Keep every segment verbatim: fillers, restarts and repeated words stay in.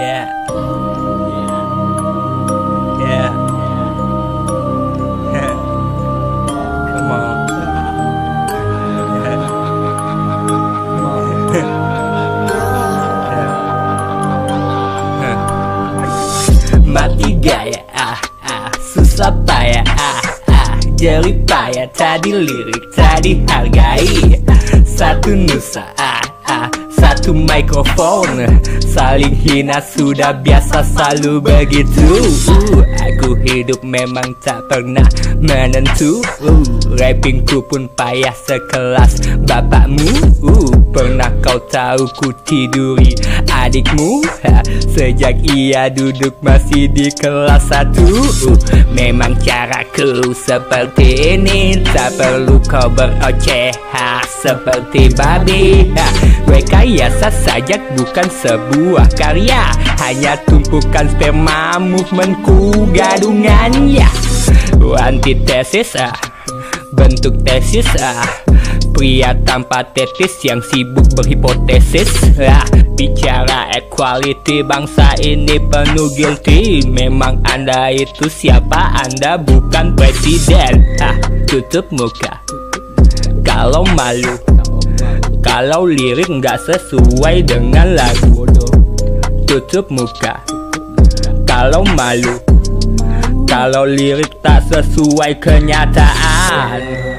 Yeah. Yeah. Come on. Yeah. Come on. Yeah. Mati gaya, ah ah, susah payah, ah ah, jeli payah. Tadi lirik, tadi hargai. Satu nusa, ah ah, satu mikrofon. Saling hina sudah biasa, selalu begitu. uh, Aku hidup memang tak pernah menentu. uh, Rappingku pun payah sekelas bapakmu. uh, Pernah kau tahu ku tiduri adikmu? ha, Sejak ia duduk masih di kelas satu. uh, Memang caraku seperti ini, tak perlu kau beroceh ha, seperti babi. ha, Rekayasa saja bukan sebuah karya, hanya tumpukan sperma movementku gadungannya. Antitesis ah, bentuk tesis ah, pria tanpa tetis yang sibuk berhipotesis ah, bicara equality, bangsa ini penuh guilty. Memang anda itu siapa? Anda bukan presiden. ah, Tutup muka kalau malu, kalau lirik nggak sesuai dengan lagu. Tutup muka kalau malu, kalau lirik tak sesuai kenyataan.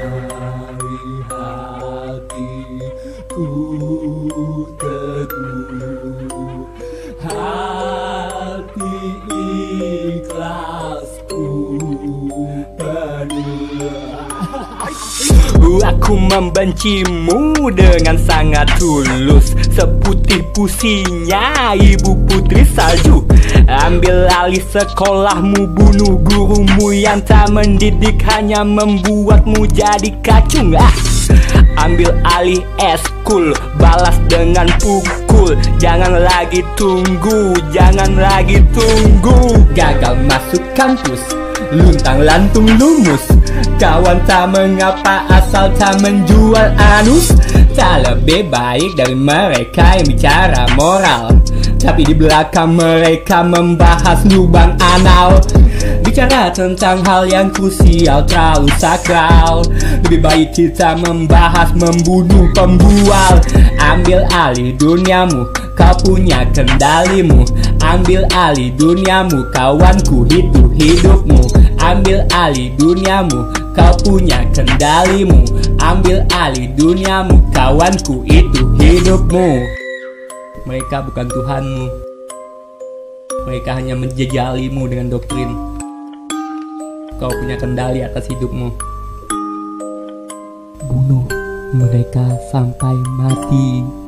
Hatiku teguh, hati ikhlasku penuh. Aku membencimu dengan sangat tulus, seputih pusinya ibu putri salju. Ambil alih sekolahmu, bunuh gurumu yang tak mendidik, hanya membuatmu jadi kacung. ah. Ambil alih eskul, balas dengan pukul. Jangan lagi tunggu, jangan lagi tunggu. Gagal masuk kampus, luntang lantung lumus. Kawan tak mengapa asal tak menjual anus. Tak lebih baik dari mereka yang bicara moral, tapi di belakang mereka membahas lubang anal. Bicara tentang hal yang krusial terlalu sakral, lebih baik kita membahas membunuh pembual. Ambil alih duniamu, kau punya kendalimu. Ambil alih duniamu, kawanku, itu hidupmu. Ambil alih duniamu, kau punya kendalimu. Ambil alih duniamu, kawanku, itu hidupmu. Mereka bukan Tuhanmu, mereka hanya menjejalimu dengan doktrin. Kau punya kendali atas hidupmu. Bunuh mereka sampai mati.